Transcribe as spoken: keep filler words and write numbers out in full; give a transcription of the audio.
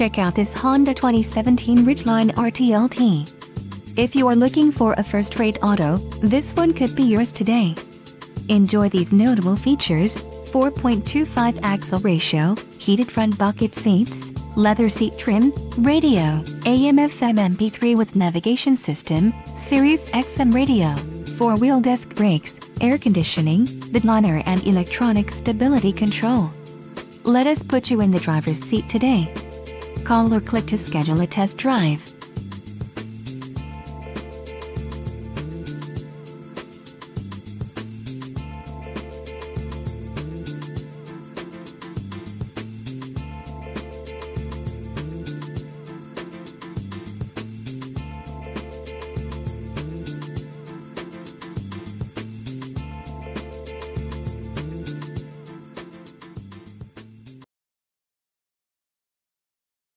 Check out this Honda twenty seventeen Ridgeline R T L T. If you are looking for a first-rate auto, this one could be yours today. Enjoy these notable features: four point two five axle ratio, heated front bucket seats, leather seat trim, radio, A M F M M P three with navigation system, Sirius X M radio, four-wheel disc brakes, air conditioning, bedliner and electronic stability control. Let us put you in the driver's seat today. Call or click to schedule a test drive.